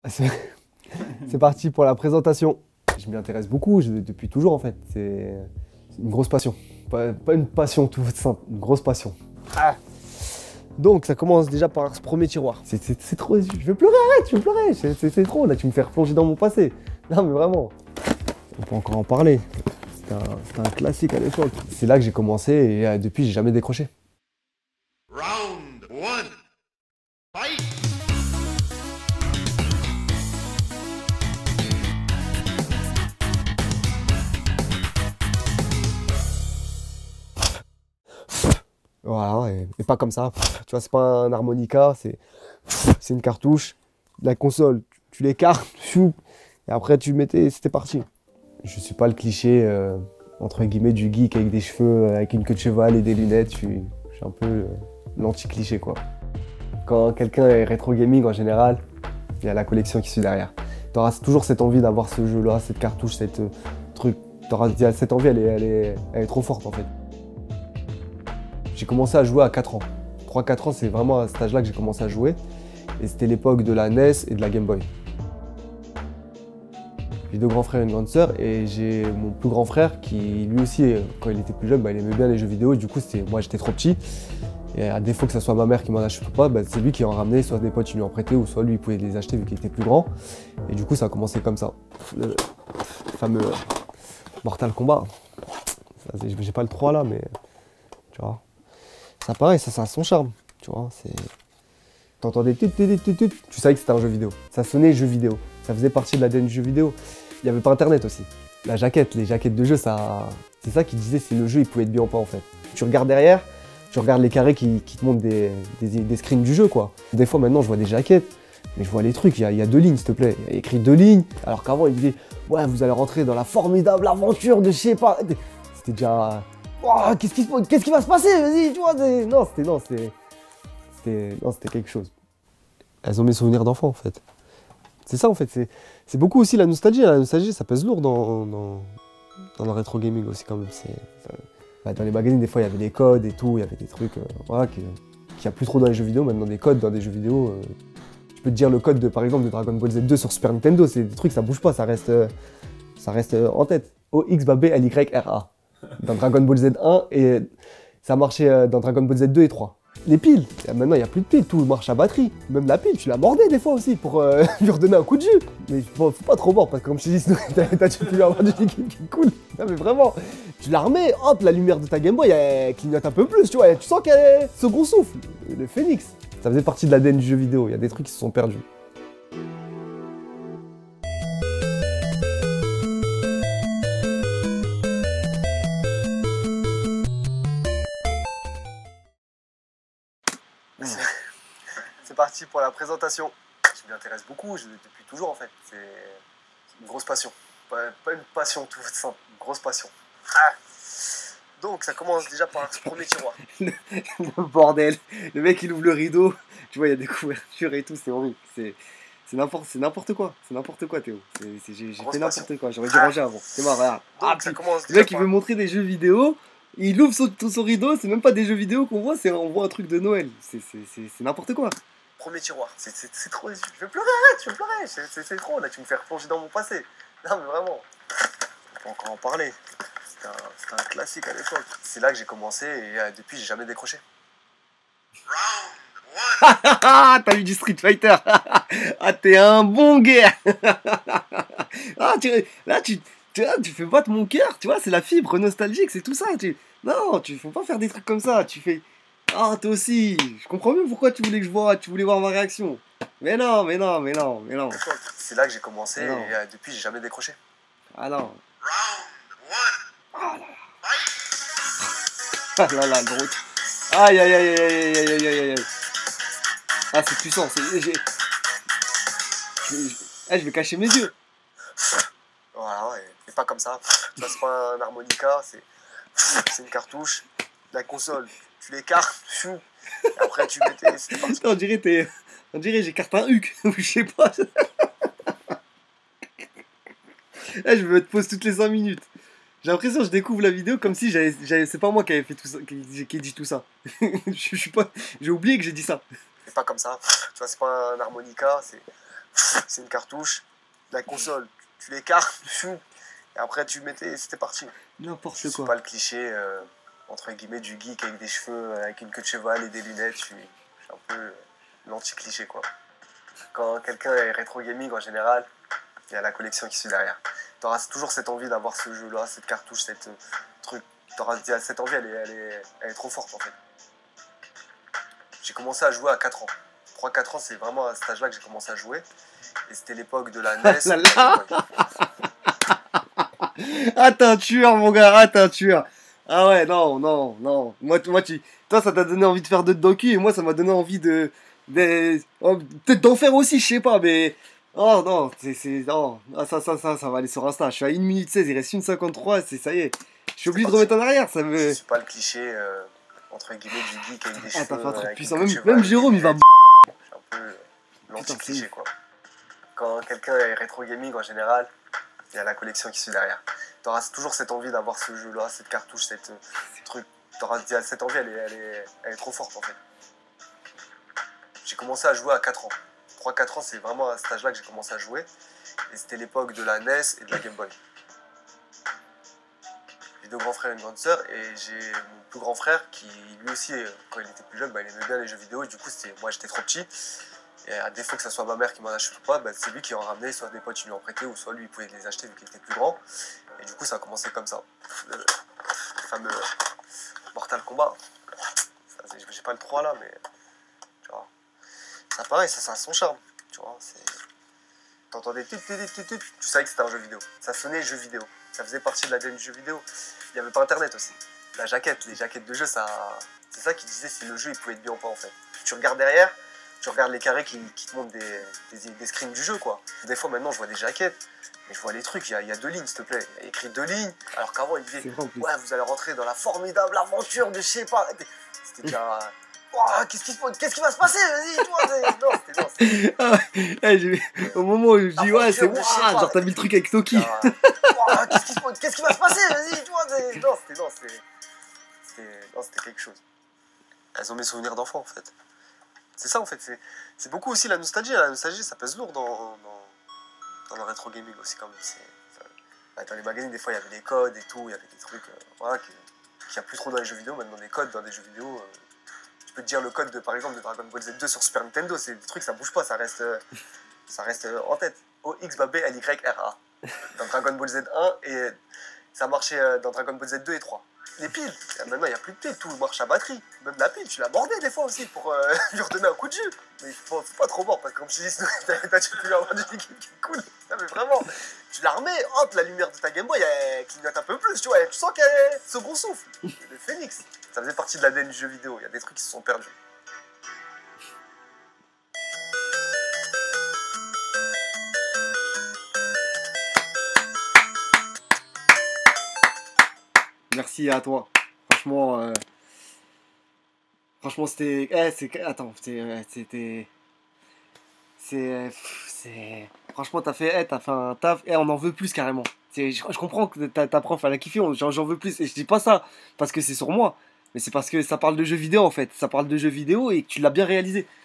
C'est c'est parti pour la présentation. Je m'y intéresse beaucoup, depuis toujours en fait. C'est une grosse passion. Pas une passion tout simple, une grosse passion. Ah. Donc ça commence déjà par ce premier tiroir. C'est trop... Je vais pleurer, arrête, je vais pleurer. C'est trop, là tu me fais replonger dans mon passé. Non mais vraiment. On peut encore en parler. C'était un classique à l'époque. C'est là que j'ai commencé et depuis j'ai jamais décroché. Round one, fight! Voilà, et pas comme ça. Tu vois, c'est pas un harmonica, c'est une cartouche. La console, tu l'écartes, et après tu mettais, c'était parti. Je suis pas le cliché, entre guillemets, du geek avec des cheveux, avec une queue de cheval et des lunettes. Je suis un peu l'anti-cliché, quoi. Quand quelqu'un est rétro gaming, en général, il y a la collection qui suit derrière. Tu auras toujours cette envie d'avoir ce jeu-là, cette cartouche, cette truc. Cette envie, elle est trop forte, en fait. J'ai commencé à jouer à 4 ans. 3-4 ans, c'est vraiment à cet âge-là que j'ai commencé à jouer. Et c'était l'époque de la NES et de la Game Boy. J'ai deux grands frères et une grande sœur. Et j'ai mon plus grand frère qui, lui aussi, quand il était plus jeune, il aimait bien les jeux vidéo. Et du coup, moi, j'étais trop petit. Et à défaut que ce soit ma mère qui m'en achète pas, c'est lui qui en ramenait. Soit des potes qui lui en prêtaient, ou soit lui, il pouvait les acheter vu qu'il était plus grand. Et du coup, ça a commencé comme ça. Le fameux Mortal Kombat. J'ai pas le 3 là, mais tu vois. Ça pareil, ça a son charme, tu vois, T'entendais tu savais que c'était un jeu vidéo. Ça sonnait jeu vidéo. Ça faisait partie de l'ADN du jeu vidéo. Il n'y avait pas internet aussi. La jaquette, les jaquettes de jeu, c'est ça qui disait si le jeu il pouvait être bien ou pas en fait. Tu regardes derrière, tu regardes les carrés qui te montrent des screens du jeu quoi. Des fois maintenant je vois des jaquettes, mais je vois les trucs, il y a 2 lignes s'il te plaît. Il y a écrit 2 lignes, alors qu'avant il disait ouais vous allez rentrer dans la formidable aventure de je sais pas. C'était déjà. Oh, qu'est-ce qui va se passer? Vas-y, tu vois. C'était quelque chose. Elles ont mes souvenirs d'enfant, en fait. C'est ça, en fait. C'est beaucoup aussi la nostalgie. La nostalgie, ça pèse lourd dans le rétro gaming aussi, quand même. Dans les magazines, des fois, il y avait des codes et tout. Il y avait des trucs voilà, qu'il n'y a plus trop dans les jeux vidéo. Maintenant, des codes dans des jeux vidéo. Je peux te dire le code, par exemple, de Dragon Ball Z2 sur Super Nintendo. C'est des trucs, ça bouge pas. Ça reste en tête. OXBABLYRA. Dans Dragon Ball Z1 et ça marchait dans Dragon Ball Z2 et 3. Les piles, maintenant il n'y a plus de piles, tout marche à batterie. Même la pile, tu la mordais des fois aussi pour lui redonner un coup de jus. Mais faut pas trop mordre parce que comme je te dis, sinon t'as déjà pu avoir du liquide qui coule. Non mais vraiment, tu la remets, hop, la lumière de ta Game Boy elle clignote un peu plus, tu vois, tu sens qu'elle est second souffle. Le phénix, ça faisait partie de l'ADN du jeu vidéo, il y a des trucs qui se sont perdus. C'est parti pour la présentation. Je m'y intéresse beaucoup, depuis toujours en fait. C'est une grosse passion. Pas une passion tout simple, une grosse passion. Ah. Donc ça commence déjà par ce premier tiroir. Le bordel. Le mec il ouvre le rideau, tu vois il y a des couvertures et tout, c'est horrible. C'est n'importe quoi. C'est n'importe quoi Théo. J'ai fait n'importe quoi, j'aurais dû ranger avant. C'est marrant, regarde. Le mec il veut montrer des jeux vidéo. Il ouvre son rideau, c'est même pas des jeux vidéo qu'on voit, on voit un truc de Noël. C'est n'importe quoi. Premier tiroir, c'est trop. Je vais pleurer, arrête, je vais pleurer. C'est trop, là, tu me fais replonger dans mon passé. Non, mais vraiment. On peut encore en parler. C'était un classique à l'époque. C'est là que j'ai commencé et depuis, j'ai jamais décroché. Round one! T'as eu du Street Fighter. Ah, t'es un bon gars. Ah, tu fais battre mon cœur, tu vois, c'est la fibre nostalgique, c'est tout ça. Non, faut pas faire des trucs comme ça. Tu fais. Ah, toi aussi. Je comprends mieux pourquoi tu voulais voir ma réaction. Mais non. C'est là que j'ai commencé et depuis, j'ai jamais décroché. Ah non. Round one, Ah là fight! là. Ah là là, gros. Aïe aïe aïe aïe aïe aïe aïe aïe aïe. Ah, c'est puissant. Je vais cacher mes yeux. Voilà, ouais. C'est pas comme ça. Ça, c'est pas un harmonica, c'est une cartouche. La console, tu l'écartes, et après tu mettais. On dirait j'écarte un huc, ou je sais pas. Là, je me pose toutes les 5 minutes. J'ai l'impression que je découvre la vidéo comme si c'est pas moi qui avais fait tout ça, qui ai dit tout ça. Je suis pas. J'ai oublié que j'ai dit ça. C'est pas comme ça. Tu vois, c'est pas un harmonica, c'est une cartouche. La console, tu l'écartes, et après tu mettais et c'était parti. N'importe Je suis quoi. pas le cliché, entre guillemets, du geek avec des cheveux, avec une queue de cheval et des lunettes. Je suis un peu l'anti-cliché, quoi. Quand quelqu'un est rétro gaming, en général, il y a la collection qui suit derrière. Tu auras toujours cette envie d'avoir ce jeu-là, cette cartouche, cette truc. Cette envie, elle est trop forte, en fait. J'ai commencé à jouer à 4 ans. 3-4 ans, c'est vraiment à cet âge-là que j'ai commencé à jouer. Et c'était l'époque de la NES. Là, là. Ah, t'es un tueur, mon gars. Ah, t'es un tueur. Ah ouais, non, non, non. Toi, ça t'a donné envie de faire de docu et moi, ça m'a donné envie peut-être d'en faire aussi, je sais pas, mais. Oh non, non. Ah, ça va aller sur Insta. Je suis à 1 minute 16, il reste 1 53, ça y est. Je suis obligé de remettre en arrière, ça Je me. suis pas le cliché, entre guillemets, du geek avec des Ah, cheveux. t'as fait un truc avec puissant. une queue de Même cheval, Jérôme, il va. je suis un peu l'anti-cliché, c'est quoi. Quand quelqu'un est rétro gaming, en général, il y a la collection qui suit derrière. Tu auras toujours cette envie d'avoir ce jeu-là, cette cartouche, cette truc. Cette envie, elle est trop forte, en fait. J'ai commencé à jouer à 4 ans. 3-4 ans, c'est vraiment à cet âge-là que j'ai commencé à jouer. Et c'était l'époque de la NES et de la Game Boy. J'ai 2 grands frères et une grande sœur. Et j'ai mon plus grand frère qui, lui aussi, quand il était plus jeune, il aimait bien les jeux vidéo. Et du coup, moi, j'étais trop petit. Et à défaut que ce soit ma mère qui m'en achète pas, c'est lui qui en ramenait, soit des potes qui lui en prêtaient, ou soit lui il pouvait les acheter vu qu'il était plus grand. Et du coup ça a commencé comme ça. Le fameux Mortal Kombat. J'ai pas le 3 là, mais tu vois. Ça pareil, ça a son charme. Tu vois, t'entendais tu savais que c'était un jeu vidéo. Ça sonnait jeu vidéo. Ça faisait partie de l'ADN du jeu vidéo. Il n'y avait pas internet aussi. La jaquette, les jaquettes de jeu, c'est ça qui disait si le jeu il pouvait être bien ou pas en fait. Tu regardes derrière. Tu regardes les carrés qui te montrent des screens du jeu, quoi. Des fois, maintenant, je vois des jaquettes, mais je vois les trucs, il y a 2 lignes, s'il te plaît. Il y a écrit 2 lignes, alors qu'avant, il disait ouais, vous allez rentrer dans la formidable aventure de je sais pas. C'était déjà. Oh, qu'est-ce qui va se passer? Vas-y, toi, non, c'était. Au moment où je dis ouais, c'est waouh, genre t'as mis le truc avec Toki. Oh, qu'est-ce qui va se passer? Vas-y, toi, c'était quelque chose. Elles ont mes souvenirs d'enfant, en fait. C'est ça en fait, c'est beaucoup aussi la nostalgie. La nostalgie, ça pèse lourd dans le rétro gaming aussi quand même. Dans les magazines, des fois, il y avait des codes et tout, il y avait des trucs voilà, qu'il n'y a plus trop dans les jeux vidéo. Maintenant, des codes dans des jeux vidéo, tu peux te dire le code, par exemple, de Dragon Ball Z2 sur Super Nintendo, c'est des trucs, ça bouge pas, ça reste en tête. OX, B, L, Y, R, A. Dans Dragon Ball Z1, et ça marchait dans Dragon Ball Z2 et 3. Les piles, maintenant il n'y a plus de piles, tout marche à batterie. Même la pile, tu la mordais des fois aussi pour lui redonner un coup de jus. Mais faut pas trop mordre, parce que comme je te dis, tu peux avoir du liquide qui coule. Non mais vraiment, tu la remets, hop, la lumière de ta Game Boy, elle clignote un peu plus, tu vois, tu sens qu'elle est second souffle. Le phénix, ça faisait partie de l'ADN du jeu vidéo, il y a des trucs qui se sont perdus. Merci à toi. Franchement, c'était. Attends, c'était. Franchement, t'as fait un taf. On en veut plus carrément. Je comprends que ta prof, elle a kiffé. J'en veux plus. Et je dis pas ça parce que c'est sur moi. Mais c'est parce que ça parle de jeux vidéo en fait. Ça parle de jeux vidéo et que tu l'as bien réalisé.